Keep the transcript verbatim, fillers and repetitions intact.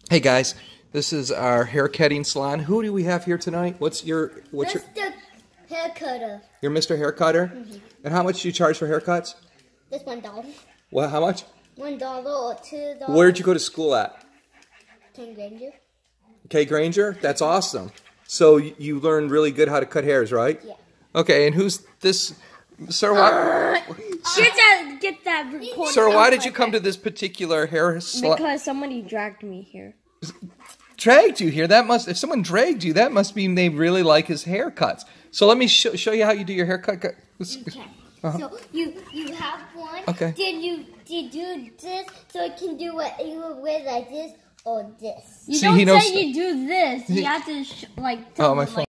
Hey guys, this is our haircutting salon. Who do we have here tonight? What's your what's your Mister Haircutter. You're Mister Haircutter? Mm-hmm. And how much do you charge for haircuts? Just one dollar. Well, how much? One dollar or two dollars. Where'd you go to school at? Ken Granger. K Granger? That's awesome. So you learned really good how to cut hairs, right? Yeah. Okay, and who's this, sir? Why, Get that, get that recording. sir, why did you come to this particular hair salon? Because somebody dragged me here. Dragged you here? That must, if someone dragged you, that must mean they really like his haircuts. So let me sh show you how you do your haircut. Okay. Uh-huh. So you you have one. Okay. Then you you do this, so it can do what you would wear like this or this. You See, don't he knows- say you do this. You have to sh like. Oh, my them, phone. like,